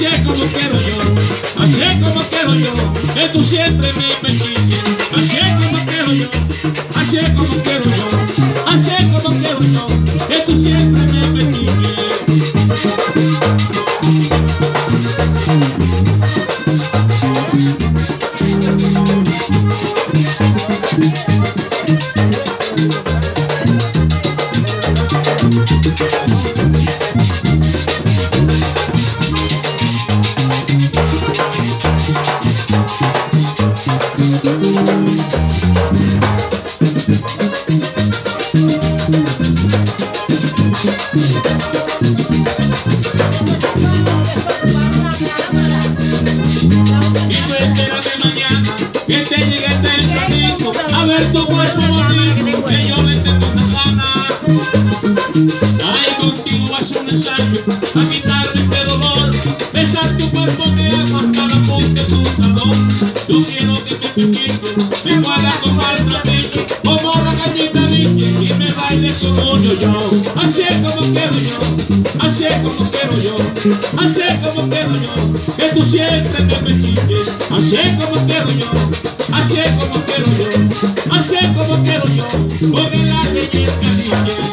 así es como quiero yo, así es como quiero yo, que tú siempre me permites, así es como quiero yo, así es como quiero yo, así es como quiero yo, que tú siempre me permites. Que te llegue tempranito a ver tu cuerpo bonito, que yo me tengo una gana. Ahí contigo va a ser un ensayo, a quitarme este dolor, besar tu cuerpo que amas cada punto de tu talón. Yo quiero que te piquito, me guarda como al trapiche, como la gallita biche, y me baile como yo. Así es como quiero yo, así es como quiero yo, así es como quiero yo, que tú siempre me permites, así es como quiero yo. Así es como quiero yo, así es como quiero yo, porque la ley es caliente.